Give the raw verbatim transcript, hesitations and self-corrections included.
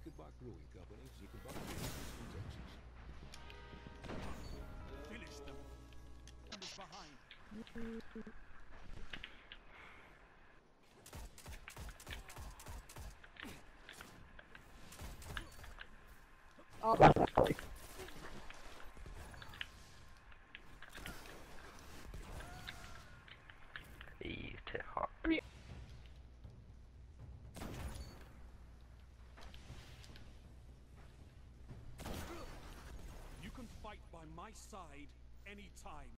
can buy brewing companies, you can buy businesses from Texas. Finish them. Who is behind? Oh, that's actually. He's too hot. You can fight by my side anytime.